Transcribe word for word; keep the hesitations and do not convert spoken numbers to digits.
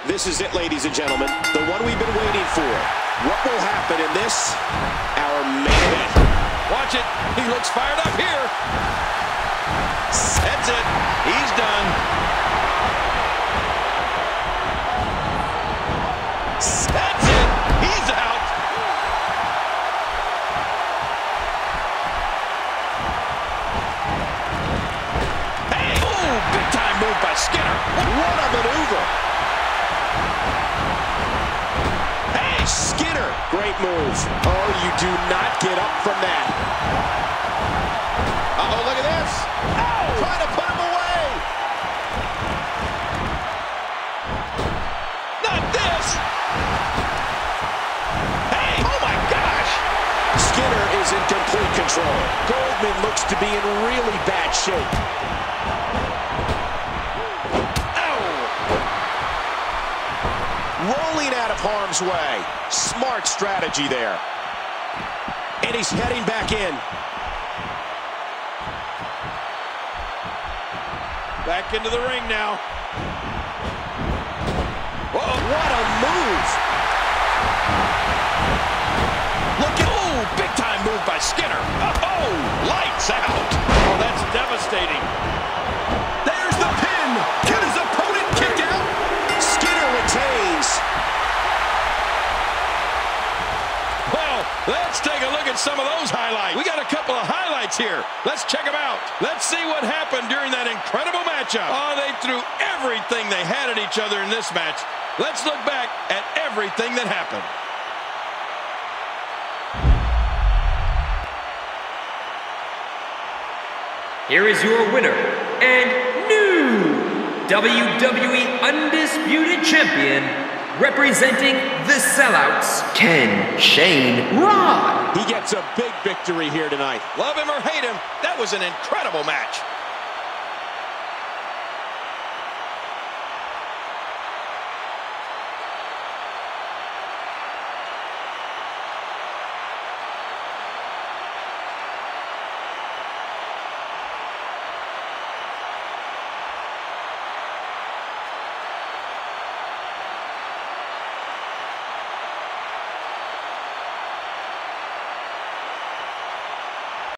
This is it, ladies and gentlemen. The one we've been waiting for. What will happen in this? Our main event. Watch it. He looks fired up here. That's it. He's done. That's it. He's out. Hey. Oh, big time move by Skinner. What a maneuver. Hey, Skinner. Great move. Oh, you do not get up from that. Uh-oh, look at this. Oh, trying to put him away. Not this. Hey, oh my gosh. Skinner is in complete control. Goldman looks to be in really bad shape. Rolling out of harm's way. Smart strategy there. And he's heading back in. Back into the ring now. Whoa, what a move. Look at, oh, big time move by Skinner. Oh, lights out. Oh, that's devastating. There's the pin. Can his opponent kick out? Skinner retains. Well, let's take a look at some of those highlights. We got a couple of highlights here. Let's check them out. Let's see what happened during that incredible matchup. Oh, they threw everything they had at each other in this match. Let's look back at everything that happened. Here is your winner and new W W E Undisputed Champion, representing the Sellouts, Ken Shane Rock. He gets a big victory here tonight. Love him or hate him, that was an incredible match.